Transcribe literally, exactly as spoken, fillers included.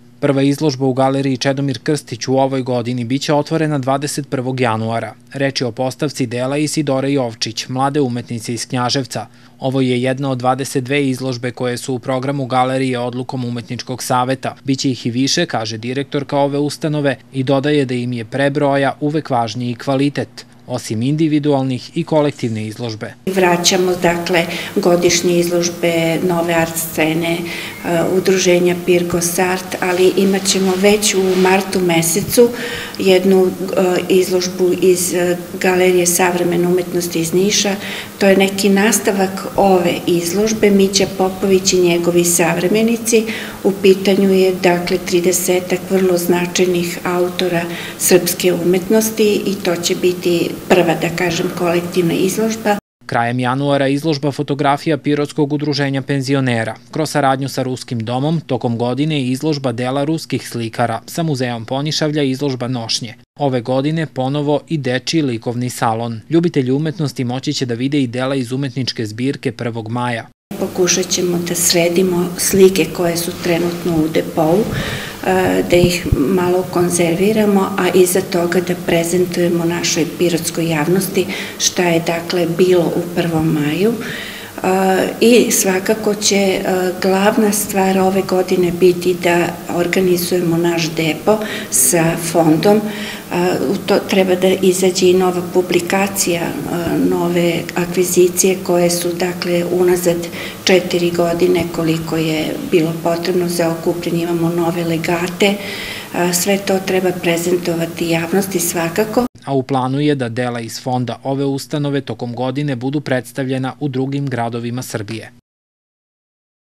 Prva izložba u galeriji Čedomir Krstić u ovoj godini biće otvorena dvadeset prvog januara. Reč je o postavci dela Isidore Jovčić, mlade umetnice iz Knjaževca. Ovo je jedna od dvadeset dve izložbe koje su u programu galerije odlukom Umetničkog saveta. Biće ih i više, kaže direktorka ove ustanove, i dodaje da im je pre broja uvek važniji kvalitet, osim individualnih i kolektivne izložbe. Vraćamo, dakle, godišnje izložbe, nove art scene, udruženja Pirgos Art, ali imat ćemo već u martu mesecu jednu izložbu iz Galerije savremene umetnosti iz Niša. To je neki nastavak ove izložbe, Mića Popović i njegovi savremenici. U pitanju je, dakle, tridesetak vrlo značajnih autora srpske umetnosti i to će biti prva, da kažem, kolektivna izložba. Krajem januara izložba fotografija Pirotskog udruženja penzionera. Kroz saradnju sa Ruskim domom, tokom godine je izložba dela ruskih slikara, sa muzejom Ponišavlja izložba nošnje. Ove godine ponovo i dečiji likovni salon. Ljubitelji umetnosti moći će da vide i dela iz umetničke zbirke prvog maja. Pokušat ćemo da sredimo slike koje su trenutno u depou, da ih malo konzerviramo, a iza toga da prezentujemo našoj pirotskoj javnosti šta je, dakle, bilo u prvom maju. I svakako će glavna stvar ove godine biti da organizujemo naš depo sa fondom. U to treba da izađe i nova publikacija, nove akvizicije koje su, dakle, unazad četiri godine koliko je bilo potrebno za okupljanje, imamo nove legate. Sve to treba prezentovati javnosti svakako. A u planu je da dela iz fonda ove ustanove tokom godine budu predstavljena u drugim gradovima Srbije.